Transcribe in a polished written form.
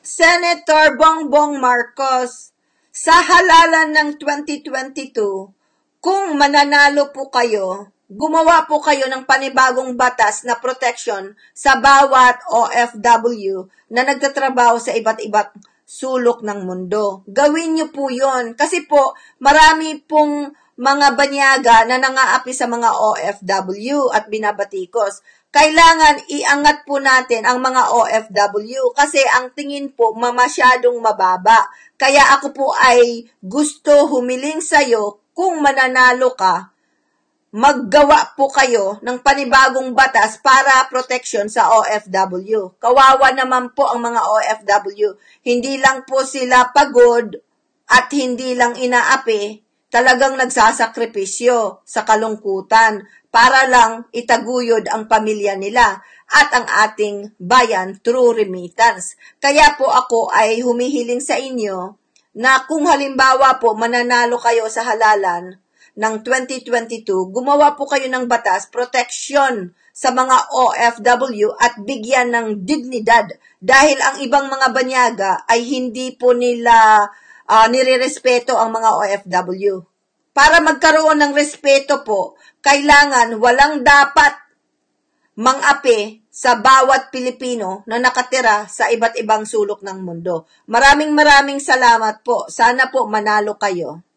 Senator Bongbong Marcos, sa halalan ng 2022, kung mananalo po kayo, gumawa po kayo ng panibagong batas na protection sa bawat OFW na nagtatrabaho sa iba't ibang sulok ng mundo. Gawin niyo po yun. Kasi po, marami pong mga banyaga na nangaapi sa mga OFW at binabatikos. Kailangan iangat po natin ang mga OFW kasi ang tingin po masyadong mababa. Kaya ako po ay gusto humiling sa'yo kung mananalo ka, maggawa po kayo ng panibagong batas para protection sa OFW. Kawawa naman po ang mga OFW. Hindi lang po sila pagod at hindi lang inaapi, talagang nagsasakripisyo sa kalungkutan para lang itaguyod ang pamilya nila at ang ating bayan through remittance. Kaya po ako ay humihiling sa inyo na kung halimbawa po mananalo kayo sa halalan ng 2022, gumawa po kayo ng batas, protection sa mga OFW at bigyan ng dignidad dahil ang ibang mga banyaga ay hindi po nila nirerespeto ang mga OFW. Para magkaroon ng respeto po, kailangan walang dapat mang-api sa bawat Pilipino na nakatira sa iba't ibang sulok ng mundo. Maraming salamat po. Sana po manalo kayo.